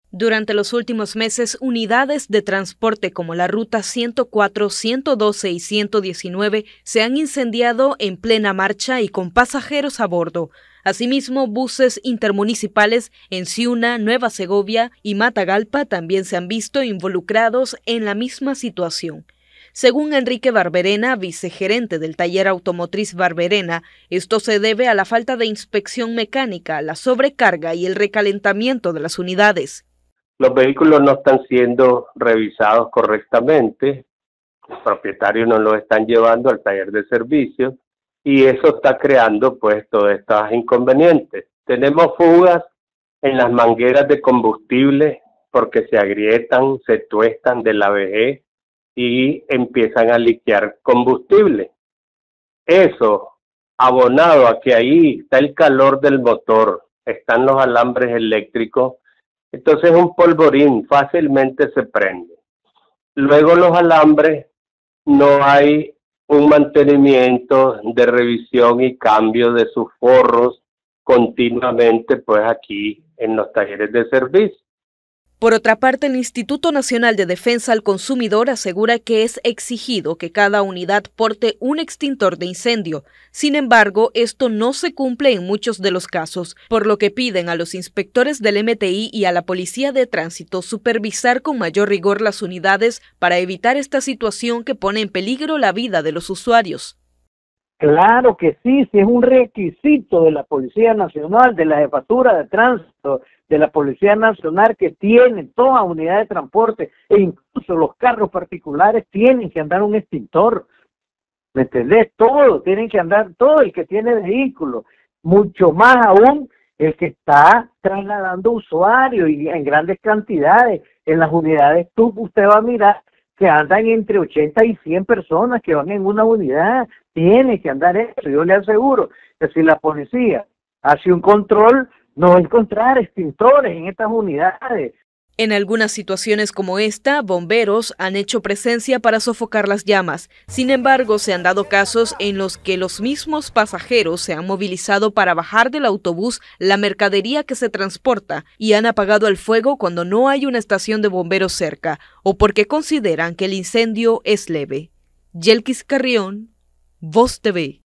Durante los últimos meses, unidades de transporte como la Ruta 104, 112 y 119 se han incendiado en plena marcha y con pasajeros a bordo. Asimismo, buses intermunicipales en Ciuna, Nueva Segovia y Matagalpa también se han visto involucrados en la misma situación. Según Enrique Barberena, vicegerente del taller automotriz Barberena, esto se debe a la falta de inspección mecánica, la sobrecarga y el recalentamiento de las unidades. Los vehículos no están siendo revisados correctamente, los propietarios no los están llevando al taller de servicio y eso está creando pues todos estos inconvenientes. Tenemos fugas en las mangueras de combustible porque se agrietan, se tuestan de la vejez y empiezan a liquear combustible. Eso, abonado a que ahí está el calor del motor, están los alambres eléctricos, entonces un polvorín fácilmente se prende. Luego los alambres, no hay un mantenimiento de revisión y cambio de sus forros continuamente pues aquí en los talleres de servicio. Por otra parte, el Instituto Nacional de Defensa al Consumidor asegura que es exigido que cada unidad porte un extintor de incendio. Sin embargo, esto no se cumple en muchos de los casos, por lo que piden a los inspectores del MTI y a la Policía de Tránsito supervisar con mayor rigor las unidades para evitar esta situación que pone en peligro la vida de los usuarios. Claro que sí, es un requisito de la Policía Nacional, de la Jefatura de Tránsito, de la Policía Nacional, que tiene toda unidad de transporte e incluso los carros particulares tienen que andar un extintor. ¿Me entendés? Todo, tienen que andar, todo el que tiene vehículo, mucho más aún el que está trasladando usuarios y en grandes cantidades. En las unidades usted va a mirar que andan entre 80 y 100 personas que van en una unidad, tiene que andar eso. Yo le aseguro que si la policía hace un control, no va a encontrar extintores en estas unidades. En algunas situaciones como esta, bomberos han hecho presencia para sofocar las llamas. Sin embargo, se han dado casos en los que los mismos pasajeros se han movilizado para bajar del autobús la mercadería que se transporta y han apagado el fuego cuando no hay una estación de bomberos cerca o porque consideran que el incendio es leve. Yelkis Carrión, Voz TV.